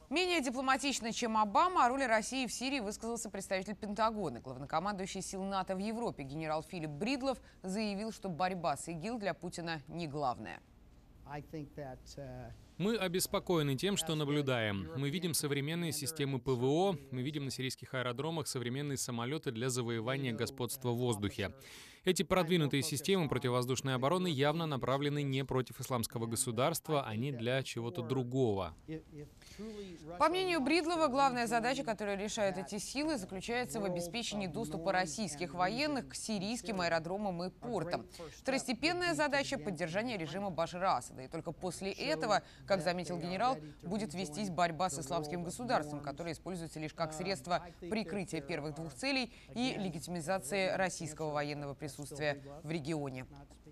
Менее дипломатично, чем Обама, о роли России в Сирии высказался представитель Пентагона. Главнокомандующий сил НАТО в Европе генерал Филипп Бридлов заявил, что борьба с ИГИЛ для Путина не главное. Мы обеспокоены тем, что наблюдаем. Мы видим современные системы ПВО, мы видим на сирийских аэродромах современные самолеты для завоевания господства в воздухе. Эти продвинутые системы противовоздушной обороны явно направлены не против исламского государства, они для чего-то другого. По мнению Бридлова, главная задача, которую решают эти силы, заключается в обеспечении доступа российских военных к сирийским аэродромам и портам. Второстепенная задача – поддержание режима Башара Асада. И только после этого, как заметил генерал, будет вестись борьба с исламским государством, которое используется лишь как средство прикрытия первых двух целей и легитимизации российского военного присутствия в регионе.